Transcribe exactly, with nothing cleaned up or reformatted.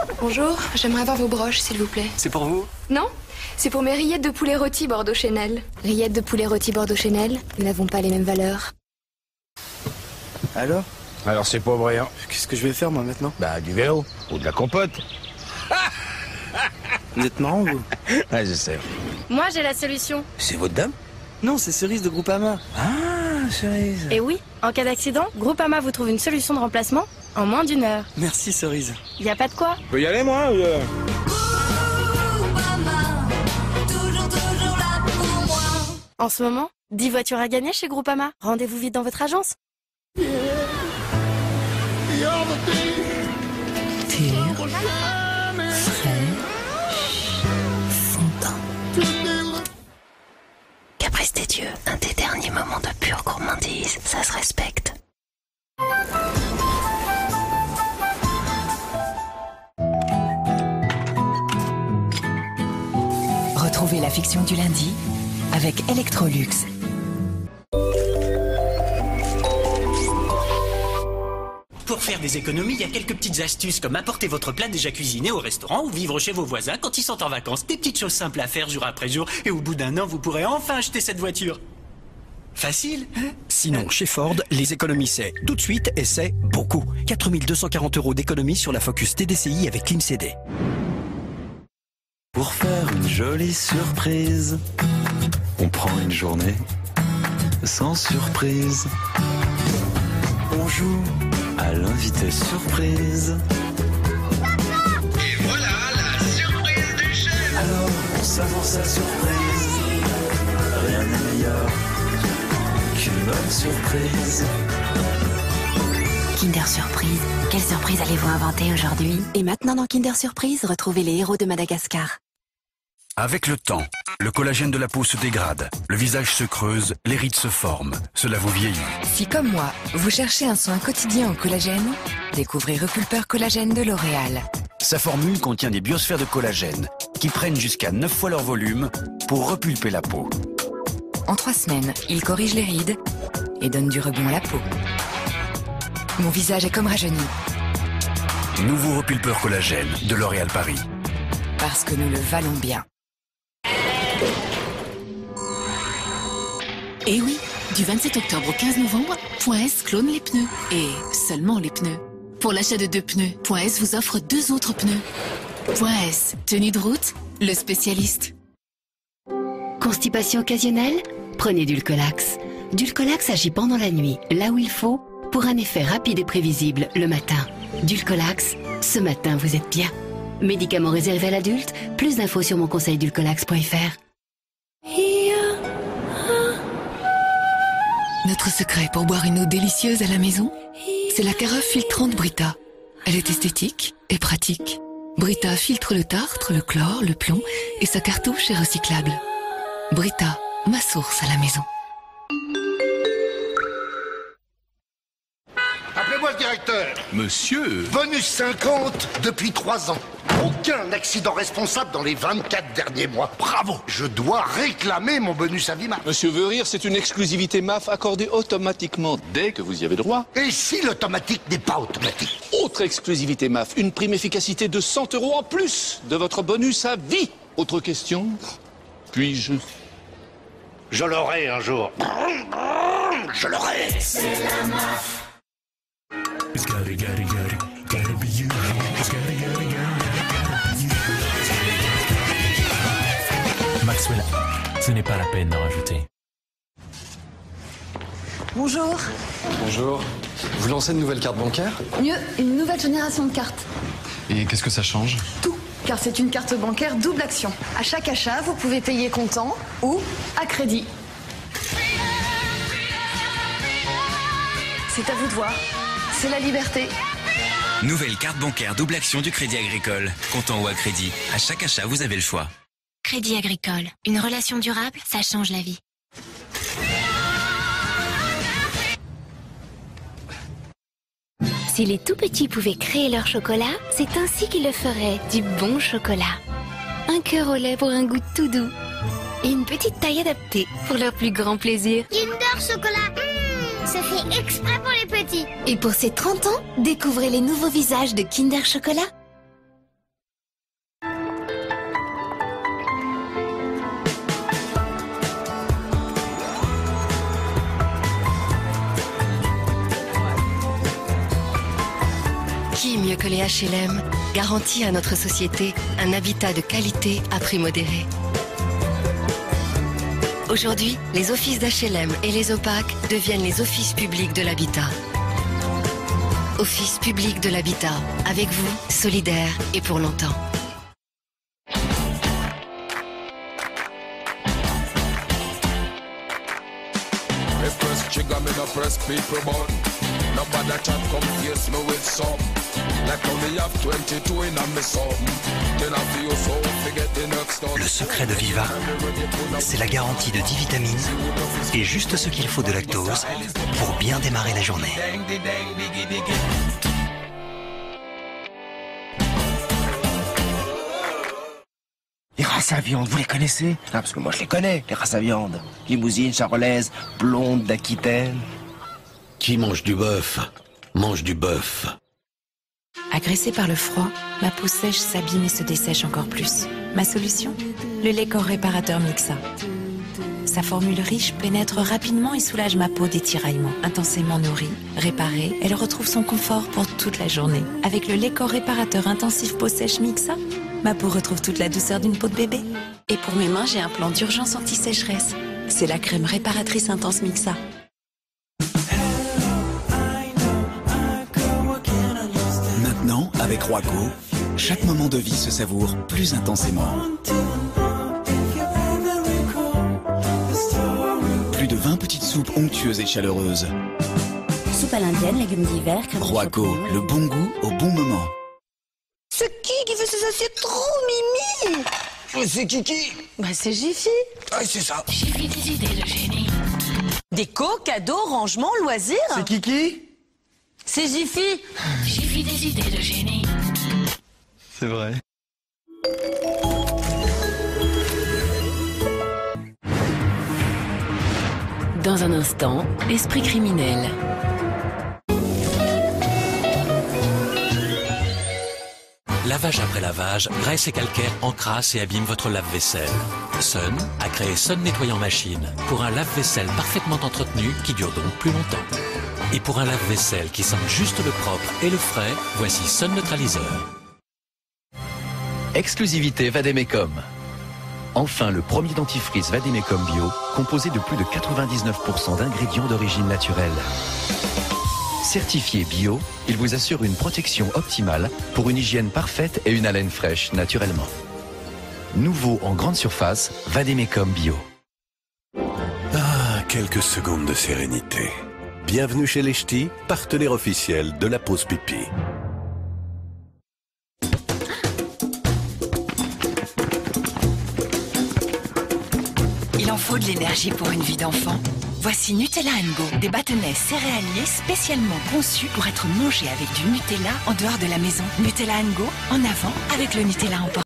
Bonjour, j'aimerais avoir vos broches, s'il vous plaît. C'est pour vous? Non, c'est pour mes rillettes de poulet rôti Bordeaux Chenel. Rillettes de poulet rôti Bordeaux Chenel, nous n'avons pas les mêmes valeurs. Alors? Alors c'est pas brillant. Qu'est-ce que je vais faire moi maintenant? Bah du vélo, ou de la compote. Vous êtes marrant vous? Ouais, je sais. Moi j'ai la solution. C'est votre dame? Non, c'est Cerise de Groupama. Ah, Cerise. Et oui, en cas d'accident, Groupama vous trouve une solution de remplacement en moins d'une heure. Merci Cerise. Y a pas de quoi. Je peux y aller moi ou... En ce moment, dix voitures à gagner chez Groupama. Rendez-vous vite dans votre agence. Pur, frais, fondant. Caprice des dieux, un des derniers moments de pure gourmandise, ça se respecte. Retrouvez la fiction du lundi avec Electrolux. Pour faire des économies, il y a quelques petites astuces comme apporter votre plat déjà cuisiné au restaurant ou vivre chez vos voisins quand ils sont en vacances. Des petites choses simples à faire jour après jour et au bout d'un an, vous pourrez enfin acheter cette voiture. Facile, hein? Sinon, chez Ford, les économies c'est tout de suite et c'est beaucoup. quatre mille deux cent quarante euros d'économie sur la Focus T D C I avec Clean C D. Pour faire une jolie surprise, on prend une journée sans surprise. On joue à l'invité surprise. Et voilà la surprise du chef. Alors, on savure sa surprise. Rien n'est meilleur qu'une bonne surprise. Kinder Surprise, quelle surprise allez-vous inventer aujourd'hui? Et maintenant dans Kinder Surprise, retrouvez les héros de Madagascar. Avec le temps, le collagène de la peau se dégrade, le visage se creuse, les rides se forment. Cela vous vieillit. Si comme moi, vous cherchez un soin quotidien en collagène, découvrez Repulpeur Collagène de L'Oréal. Sa formule contient des biosphères de collagène qui prennent jusqu'à neuf fois leur volume pour repulper la peau. En trois semaines, il corrige les rides et donne du rebond à la peau. Mon visage est comme rajeuni. Nouveau Repulpeur Collagène de L'Oréal Paris. Parce que nous le valons bien. Et oui, du vingt-sept octobre au quinze novembre, Point S clone les pneus. Et seulement les pneus. Pour l'achat de deux pneus, Point S vous offre deux autres pneus. Point S, tenue de route, le spécialiste. Constipation occasionnelle? Prenez Dulcolax. Dulcolax agit pendant la nuit, là où il faut, pour un effet rapide et prévisible le matin. Dulcolax, ce matin vous êtes bien. Médicament réservé à l'adulte, plus d'infos sur mon conseil dulcolax point f r. Notre secret pour boire une eau délicieuse à la maison, c'est la carafe filtrante Brita. Elle est esthétique et pratique. Brita filtre le tartre, le chlore, le plomb et sa cartouche est recyclable. Brita, ma source à la maison. Appelez-moi le directeur. Monsieur. Bonus cinquante depuis trois ans. Aucun accident responsable dans les vingt-quatre derniers mois. Bravo. Je dois réclamer mon bonus à vie M A F. Monsieur veut rire, c'est une exclusivité M A F accordée automatiquement dès que vous y avez droit. Et si l'automatique n'est pas automatique? Autre exclusivité M A F, une prime efficacité de cent euros en plus de votre bonus à vie. Autre question? Puis-je? Je l'aurai un jour. Je l'aurai. C'est la M A F. Maxwell, ce n'est pas la peine d'en rajouter. Bonjour. Bonjour. Vous lancez une nouvelle carte bancaire? Mieux, une nouvelle génération de cartes. Et qu'est-ce que ça change? Tout, car c'est une carte bancaire double action. À chaque achat, vous pouvez payer comptant ou à crédit. C'est à vous de voir. C'est la liberté. Nouvelle carte bancaire double action du Crédit Agricole. Comptant ou à crédit. À chaque achat, vous avez le choix. Crédit Agricole. Une relation durable, ça change la vie. Si les tout-petits pouvaient créer leur chocolat, c'est ainsi qu'ils le feraient, du bon chocolat. Un cœur au lait pour un goût tout doux. Et une petite taille adaptée pour leur plus grand plaisir. Kinder Chocolat, mmh, ça fait exprès pour les petits. Et pour ces trente ans, découvrez les nouveaux visages de Kinder Chocolat. Qui mieux que les H L M garantit à notre société un habitat de qualité à prix modéré. Aujourd'hui, les offices d'H L M et les O P A C deviennent les offices publics de l'habitat. Office public de l'habitat, avec vous, solidaire et pour longtemps. Le secret de Viva, c'est la garantie de dix vitamines et juste ce qu'il faut de lactose pour bien démarrer la journée. Les races à viande, vous les connaissez? Ah, parce que moi je les connais, les races à viande. Limousine, charolaise, blonde, d'Aquitaine. Qui mange du bœuf, mange du bœuf. Agressée par le froid, ma peau sèche s'abîme et se dessèche encore plus. Ma solution? Le lait corps réparateur Mixa. Sa formule riche pénètre rapidement et soulage ma peau des tiraillements. Intensément nourrie, réparée, elle retrouve son confort pour toute la journée. Avec le lait corps réparateur intensif peau sèche Mixa, ma peau retrouve toute la douceur d'une peau de bébé. Et pour mes mains, j'ai un plan d'urgence anti-sécheresse. C'est la crème réparatrice intense Mixa. Maintenant, avec Roico, chaque moment de vie se savoure plus intensément. Plus de vingt petites soupes onctueuses et chaleureuses. Soupe à l'indienne, légumes d'hiver, crème Roico, le bon goût au bon moment. C'est qui qui fait ces assiettes trop mimi? C'est Kiki. Bah c'est Jiffy. Ah, c'est ça. Jiffy, des idées de génie. Déco, cadeaux, rangement, loisirs. C'est Kiki. C'est Jiffy. Jiffy, des idées de génie. C'est vrai. Dans un instant, esprit criminel. Lavage après lavage, graisse et calcaire encrassent et abîment votre lave-vaisselle. Sun a créé Sun Nettoyant Machine pour un lave-vaisselle parfaitement entretenu qui dure donc plus longtemps. Et pour un lave-vaisselle qui sent juste le propre et le frais, voici Sun Neutraliseur. Exclusivité Vademecum. Enfin, le premier dentifrice Vademecum Bio, composé de plus de quatre-vingt-dix-neuf pour cent d'ingrédients d'origine naturelle. Certifié bio, il vous assure une protection optimale pour une hygiène parfaite et une haleine fraîche naturellement. Nouveau en grande surface, Vademecum Bio. Ah, quelques secondes de sérénité. Bienvenue chez les Ch'tis, partenaire officiel de la pause pipi. Il en faut de l'énergie pour une vie d'enfant. Voici Nutella Go, des bâtonnets céréaliers spécialement conçus pour être mangés avec du Nutella en dehors de la maison. Nutella Go, en avant avec le Nutella en porte.